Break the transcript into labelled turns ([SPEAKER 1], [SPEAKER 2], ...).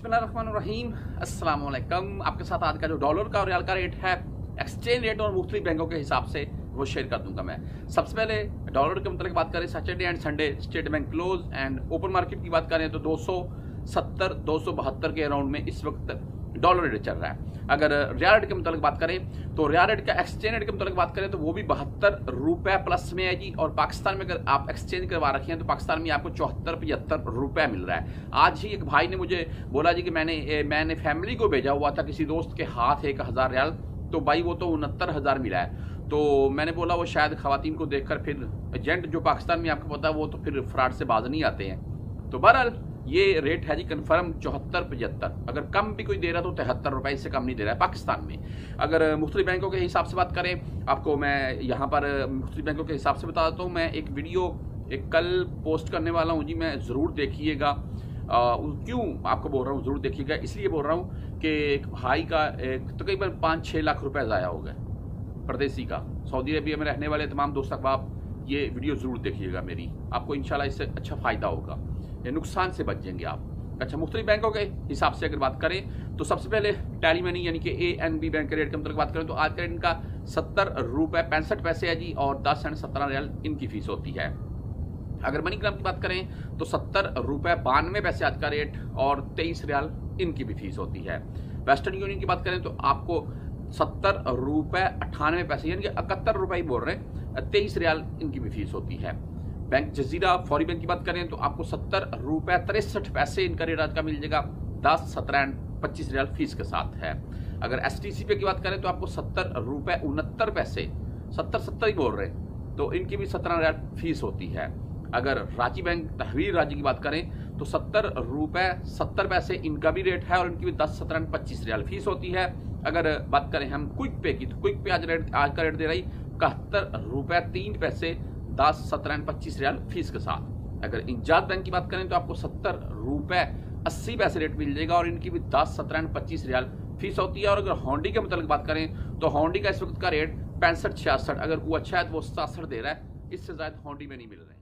[SPEAKER 1] बिस्मिल्लाहिर्रहमानिर्रहीम, अस्सलाम वालेकुम। आपके साथ आज का जो डॉलर का और रियाल का रेट है, एक्सचेंज रेट और मुख्तलिफ बैंकों के हिसाब से वो शेयर कर दूंगा मैं। सबसे पहले डॉलर के मतलब बात करें, Saturday and Sunday state bank close and open market की बात करें तो 270 272 के अराउंड में इस वक्त डॉलर रेट चल रहा है। अगर रियाल रेट के मुताबिक बात करें तो रियाल रेट का एक्सचेंज रेट के मुताबिक बात करें तो वो भी 72 रुपए प्लस में है जी। और पाकिस्तान में अगर आप एक्सचेंज करवा रखे हैं तो पाकिस्तान में आपको 74-75 रुपए मिल रहा है। आज ही एक भाई ने मुझे बोला जी कि मैंने फैमिली को भेजा हुआ था किसी दोस्त के हाथ 1000 रियाल, तो भाई वो तो 69,000 मिला है। तो मैंने बोला वो शायद खवातीन को देखकर फिर एजेंट जो पाकिस्तान में आपको पता है वो तो फिर फ्रॉड से बाज नहीं आते हैं। तो बहरहाल ये रेट है जी कन्फर्म 74-75। अगर कम भी कोई दे रहा तो 73 रुपए, इससे कम नहीं दे रहा है पाकिस्तान में। अगर मुख्तलिफ बैंकों के हिसाब से बात करें, आपको मैं यहाँ पर मुख्तलिफ बैंकों के हिसाब से बता देता हूँ। मैं एक वीडियो कल पोस्ट करने वाला हूँ जी, मैं ज़रूर देखिएगा। क्यों आपको बोल रहा हूँ ज़रूर देखिएगा, इसलिए बोल रहा हूँ कि एक भाई का तकरीबन 5-6 लाख रुपए ज़ाया हो गए परदेसी का। सऊदी अरबिया में रहने वाले तमाम दोस्त अहबाब ये वीडियो ज़रूर देखिएगा मेरी, आपको इंशाल्लाह इससे अच्छा फ़ायदा होगा, ये नुकसान से बच जाएंगे आप। अच्छा, मुख्तलिफ बैंकों के हिसाब से अगर बात करें तो सबसे पहले टैली मनी यानी कि ANB बैंक के रेट के मतलब बात करें तो आज का रेट इनका 70 रुपए 65 पैसे है जी, और 10 एंड 17 रियाल इनकी फीस होती है। अगर मनी ग्राम की बात करें तो 70 रुपए 92 पैसे आज का रेट, और 23 रियाल इनकी भी फीस होती है। वेस्टर्न यूनियन की बात करें तो आपको 70 रुपए 98 पैसे यानी कि 71 रुपए ही बोल रहे हैं, 23 रियाल इनकी भी फीस होती है। बैंक जजीरा फौरी बैंक की बात करें तो आपको 70 रुपए 63 पैसे इनका रेट आज का मिल जाएगा, 10, 17 एंड 25 रियाल फीस के साथ है। अगर STC पे की बात करें तो आपको 70 रुपए 69 पैसे, 70 ही बोल रहे हैं, तो इनकी भी 17 रियाल फीस होती है। अगर रांची बैंक तहवीर रांची की बात करें तो 70 रुपए 70 पैसे इनका भी रेट है, और इनकी भी 10, 17 एंड 25 रियाल फीस होती है। अगर बात करें हम क्विक पे की तो क्विक पे आज का रेट दे रही 71 रुपए 3 पैसे, 10, 17 एंड 25 रियाल फीस के साथ। अगर इंजाज बैंक की बात करें तो आपको 70 रुपए 80 पैसे रेट मिल जाएगा, और इनकी भी 10, 17 एंड 25 रियाल फीस होती है। और अगर होंडी के मतलब बात करें तो होंडी का इस वक्त का रेट 65-66, अगर वो अच्छा है तो वो 67 दे रहा है, इससे ज्यादा होंडी में नहीं मिल रहे हैं।